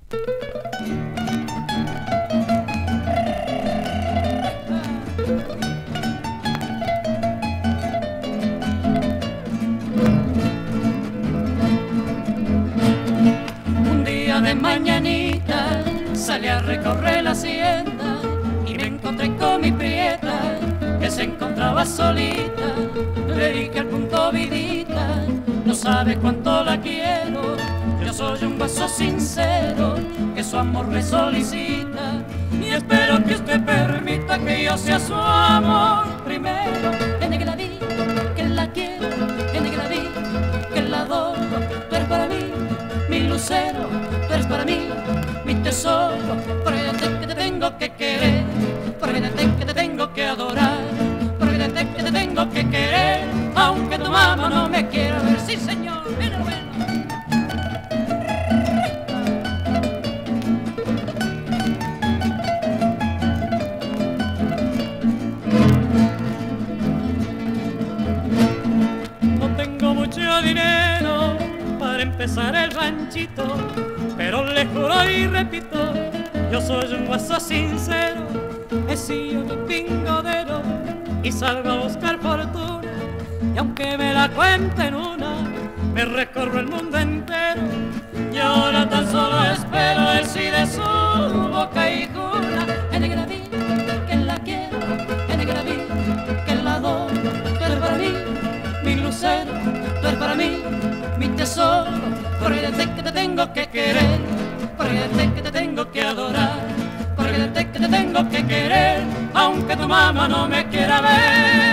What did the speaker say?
Un día de mañanita salí a recorrer la hacienda y me encontré con mi prieta que se encontraba solita. Le dije al punto: vidita, no sabes cuánto la quiero, yo soy un hueso sincero que su amor me solicita, y espero que usted permita que yo sea su amor primero. Desde que la vi, que la quiero, desde que la vi, que la adoro, tú eres para mí mi lucero, tú eres para mí mi tesoro, porque desde que te tengo que querer, porque desde que te tengo que adorar, porque desde que te tengo que querer, aunque tu mamá no me quiera ver. Sí, señor, mira bueno. No tengo mucho dinero para empezar el ranchito, pero le juro y repito, yo soy un hueso sincero, he sido mi pingodero y salgo a buscar fortuna, y aunque me la cuenten una, me recorro el mundo entero, y ahora tan solo espero el sí de su boca y cuna. Desde que la vi, que la quiero, desde que la vi, que la adoro, tú eres para mí mi lucero, tú eres para mí mi tesoro, porque desde que te tengo que querer, porque desde que te tengo que adorar, porque desde que te tengo que querer, aunque tu mamá no me quiera ver.